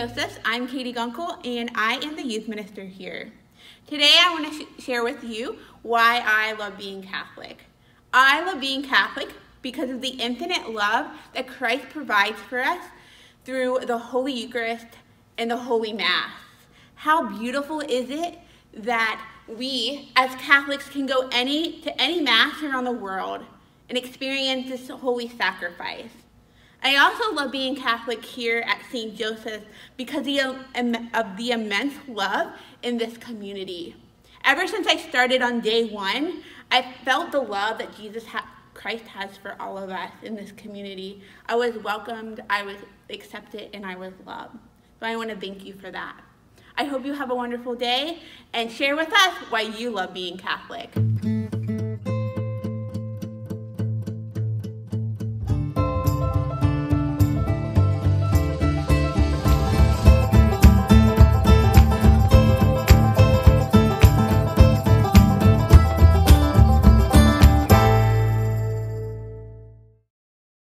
Josephs. I'm Katie Gunkel, and I am the youth minister here. Today I want to share with you why I love being Catholic. I love being Catholic because of the infinite love that Christ provides for us through the Holy Eucharist and the Holy Mass. How beautiful is it that we as Catholics can go to any Mass around the world and experience this holy sacrifice. I also love being Catholic here at St. Joseph's because of the immense love in this community. Ever since I started on day one, I felt the love that Christ has for all of us in this community. I was welcomed, I was accepted, and I was loved. So I want to thank you for that. I hope you have a wonderful day and share with us why you love being Catholic.